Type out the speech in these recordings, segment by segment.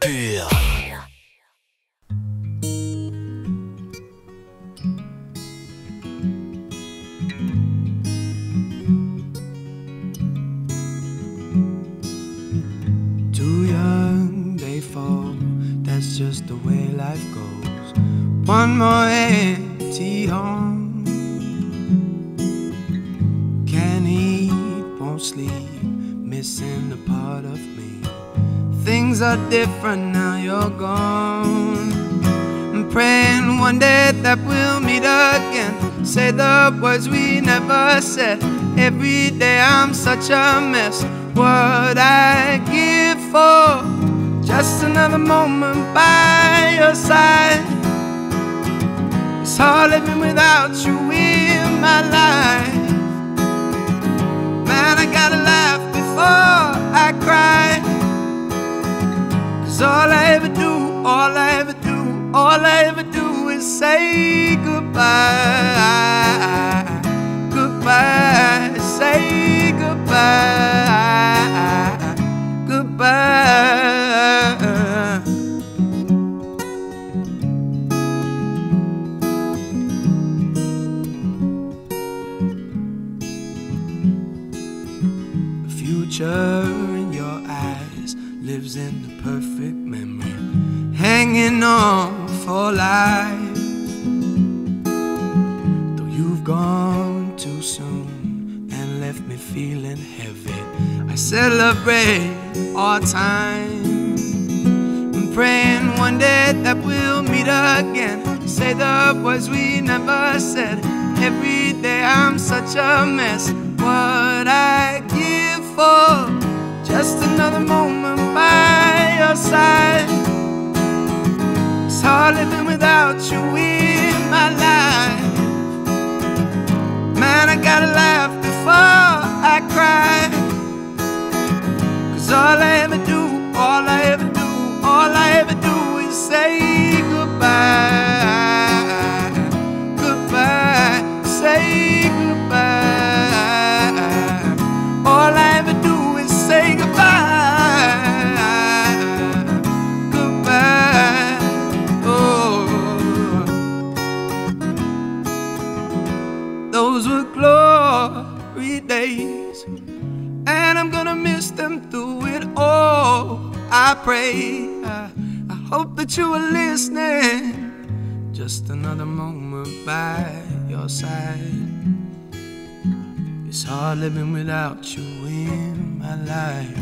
Pur. Too young, they fall. That's just the way life goes. One more empty home. Can't eat, won't sleep, missing a part of me. Things are different now you're gone. I'm praying one day that we'll meet again. Say the words we never said. Every day I'm such a mess. What I give for just another moment by your side. It's hard living without you in my life. Man, I gotta laugh before I cry. 'Cause all I ever do, all I ever do, all I ever do is say goodbye. Goodbye, say goodbye. Goodbye. The future in your eyes lives in the perfect memory, hanging on for life. Though you've gone too soon and left me feeling heavy, I celebrate our time. I'm praying one day that we'll meet again. Say the words we never said. Every day I'm such a mess. What I give for just another moment by your side. It's hard living without you in my life. Man, I gotta laugh before I cry. 'Cause all I ever do, all I ever do, all I ever do is say goodbye. Goodbye, say goodbye. All I ever do is say goodbye. Goodbye, oh. Those were glory days, and I'm gonna miss them through it all. I pray, I hope that you are listening. Just another moment by your side. It's hard living without you in my life.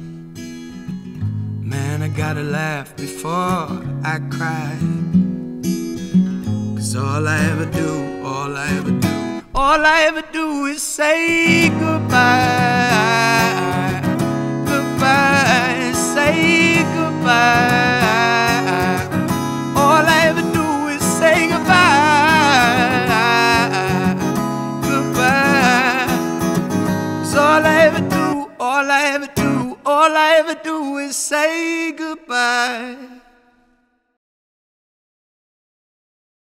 Man, I gotta laugh before I cry. 'Cause all I ever do, all I ever do, all I ever do is say goodbye. Goodbye, say goodbye. All I ever do is say goodbye. Goodbye. 'Cause all I ever do, all I ever do, all I ever do is say goodbye.